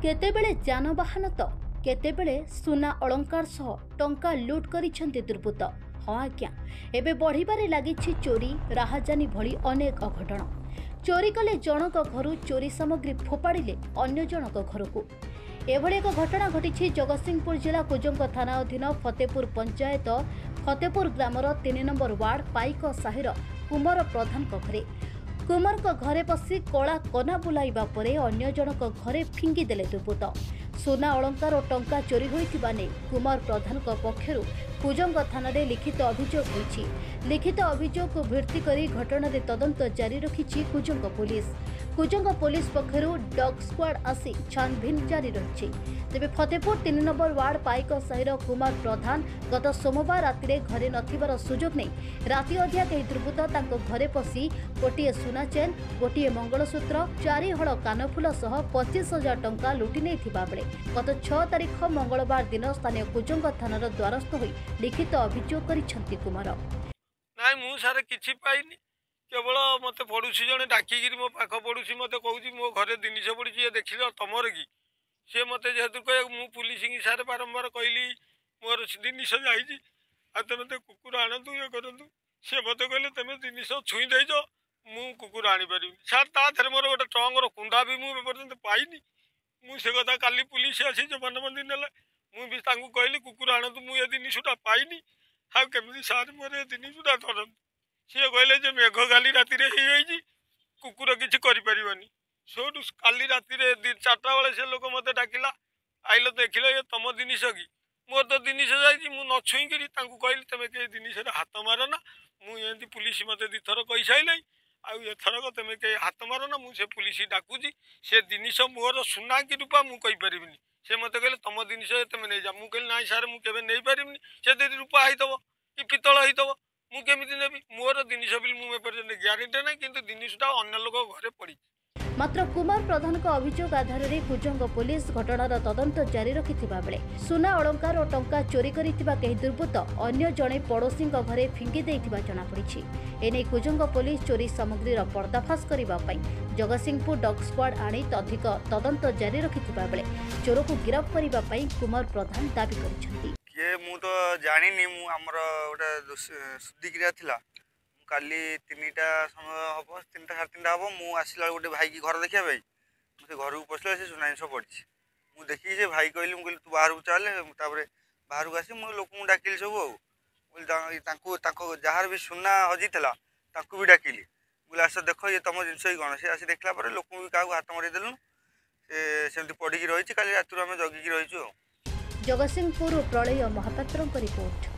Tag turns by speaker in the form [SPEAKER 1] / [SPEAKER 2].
[SPEAKER 1] केतेबेले जानवाहन तो केतेबेले सुना अलंकार सह टंका लुट करिसेंती दुर्बृत्त। हाँ आज्ञा, एबे बढ़िबारे लागिछि चोरी राहाजानी भली अनेक अघटन। चोरी कले जनक घरु चोरी सामग्री फोपाड़िले अन्य जनक घरकू। एभली एक घटना घटी जगतसिंहपुर जिला कुजंग थाना अधीन फतेपुर पंचायत फतेपुर ग्रामर 3 नंबर वार्ड पाइक साहिर कुमार प्रधान घरे। कुमार घरे पशि कला कना बुलाइबा परे अन्य जनक घरे फिंगी देले दुर्बृत्त। सोना अलंकार और टंका चोरी होइतिबा नै कुमार प्रधान पक्षरु कुजंग थाना लिखित अभियोग होइछि। लिखित अभियोग को भित्ति करी घटना रे तदंत जारी रखिछि कुजंग पुलिस। कुजंग पुलिस पक्षरु डॉग स्क्वाड आसी छानभिन जारी रहिछि। तेबे फतेपुर 3 नंबर वार्ड पाइक साहिर कुमार प्रधान गत सोमवार राति घरे नथिबार सुजोग नै राति अधिया कई दुर्बृत्त तांको घरे पशि गोटे सुना चेन गोटे मंगलसूत्र 4 हल कानफुल सह 25,000 टंका लुटि नेथिबा बेले गत 6 तारिख मंगलवार दिन स्थानीय कुजंग थानार द्वारस्थ होई लिखित अभियोग करिसेंती कुमार।
[SPEAKER 2] नाई मु सारे किछि पाइनी, केवल मते पड़ोसी जने डाकिगिरी मो पाख पड़ोसी मते कहूची मो घरे जिनिस पड़ी ये देखिल तमर की सी मते जेहेतु कह मु पुलिस सारे बारंबार कहली मोर जिनिस जाइए आ तुम तो कुकुर आणतु ये करूँ सी मत कहले तुम जिनिस छुई देच मु कुकुर आनीपारि सार ताथे मोर गोटे ट्रंकर कुंडा भी मुझे पाइनी। मुझे कथा काली पुलिस आसी जमानबंदी नेले मुझे कहली कुकुर आणतु मुझे जिनिसटा पाइनी हाँ केमी सार मोर जिनिसटा धरतु सी कहले मेघ काली राति कुकुर किसी करें सोटू काली राति 4टा बेले से लोक मत डाकिला आइल देखिल ये तुम जिनिस कि मोर तो जिनिस जाइए मुझे न छुईकरी कहली तुम कई जिनिस हाथ मार ना मुझे पुलिस मत 2 थर कही सारे आथरक तुम कई हाथ मार ना मुझे पुलिस डाकुची से जिनिस मोर सुना कि रूपा मुझे से मत कहले तुम जिनिस तुम नहीं जा मुझे ना सारे मुझे नहीं पारि से रूपा होइतब कि पितल होइतब मुझे नेबी मोर जिनिस बिल मुझे ग्यारंटी ना कि जिनिसटा अन्य लोक घरे पड़ी।
[SPEAKER 1] मात्र कुमार प्रधान अभियोग आधार में कुजंग पुलिस घटनार तदंत जारी रखिथिबा बेले सुना अलंकार और टंका चोरी करिथिबा केही दुर्बृत्त अन्य जणे पड़ोसी घरे फिंगी देइथिबा जଣା पड़िछि। एने कुजंग पुलिस चोरी सामग्रीर पर्दाफाश करिबा पई जगतसिंहपुर डॉग स्क्वाड आनी अधिक तदंत जारी रखिथिबा बेले चोर को गिरफ्त करिबा पई कुमार प्रधान दाबी करिसेंती।
[SPEAKER 3] ये मु तो जानिनी मु हमर गोटे सुद्धिक्रिया थिला काली 3टा समय हम 3टा 3:30 हम मुझे आसला गोटे भाई की घर देखा भाई मुझे घर को पसला से सुना जिन पड़ी मुझे देखी से भाई कहली मुझे तू बाहर को चले बाहर को आसी मुझे लोक डाकिली सब जार भी सुना हजी भी डाकिली बोले आस देख ये तुम जिनस ही कौन से आसी देखला लोक भी क्या हाथ मरीदेलु से पड़ी रही काली रात आम जगिकी रहीचु।
[SPEAKER 1] जगतसिंहपुर प्रलय महापात्र रिपोर्ट।